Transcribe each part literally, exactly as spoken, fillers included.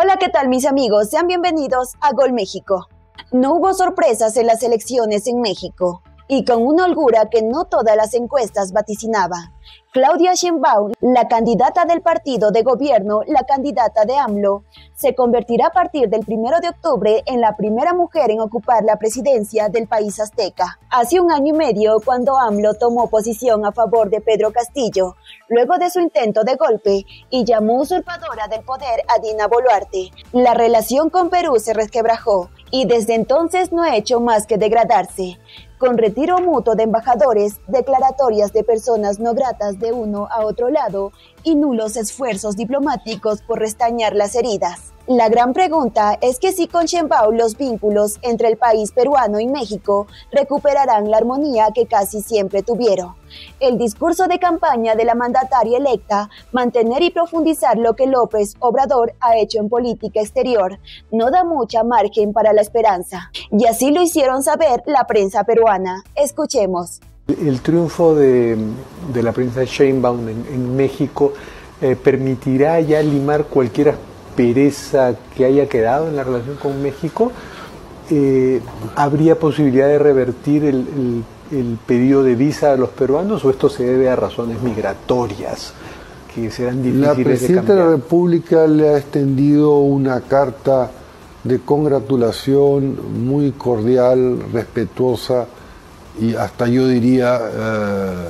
Hola, ¿qué tal mis amigos? Sean bienvenidos a Gol México. No hubo sorpresas en las elecciones en México, y con una holgura que no todas las encuestas vaticinaba. Claudia Sheinbaum, la candidata del partido de gobierno, la candidata de AMLO, se convertirá a partir del primero de octubre en la primera mujer en ocupar la presidencia del país azteca. Hace un año y medio, cuando AMLO tomó posición a favor de Pedro Castillo, luego de su intento de golpe, y llamó usurpadora del poder a Dina Boluarte, la relación con Perú se resquebrajó, y desde entonces no ha hecho más que degradarse, con retiro mutuo de embajadores, declaratorias de personas no gratas de uno a otro lado y nulos esfuerzos diplomáticos por restañar las heridas. La gran pregunta es que si con Sheinbaum los vínculos entre el país peruano y México recuperarán la armonía que casi siempre tuvieron. El discurso de campaña de la mandataria electa, mantener y profundizar lo que López Obrador ha hecho en política exterior, no da mucha margen para la esperanza. Y así lo hicieron saber la prensa peruana. Escuchemos. El triunfo de, de la princesa Sheinbaum en, en México eh, permitirá ya limar cualquier aspereza que haya quedado en la relación con México. Eh, ¿Habría posibilidad de revertir el, el, el pedido de visa a los peruanos o esto se debe a razones migratorias que serán difíciles de cambiar? La presidenta de la República le ha extendido una carta de congratulación muy cordial, respetuosa y hasta yo diría, eh,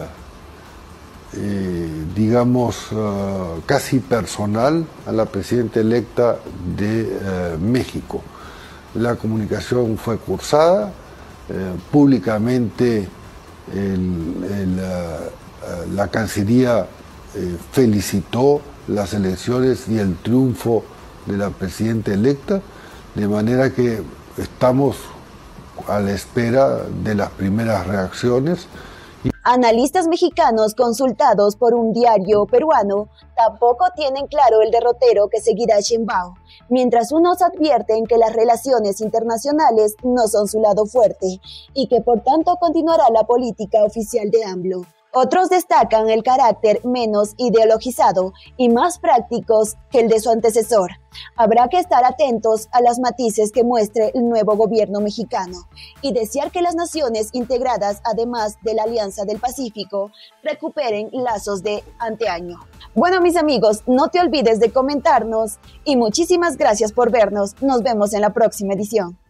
eh, digamos, eh, casi personal a la presidenta electa de eh, México. La comunicación fue cursada, eh, públicamente el, el, uh, la Cancillería eh, felicitó las elecciones y el triunfo de la presidenta electa, de manera que estamos a la espera de las primeras reacciones. Analistas mexicanos consultados por un diario peruano tampoco tienen claro el derrotero que seguirá Sheinbaum, mientras unos advierten que las relaciones internacionales no son su lado fuerte y que por tanto continuará la política oficial de AMLO. Otros destacan el carácter menos ideologizado y más prácticos que el de su antecesor. Habrá que estar atentos a las matices que muestre el nuevo gobierno mexicano y desear que las naciones integradas, además de la Alianza del Pacífico, recuperen lazos de anteaño. Bueno, mis amigos, no te olvides de comentarnos y muchísimas gracias por vernos. Nos vemos en la próxima edición.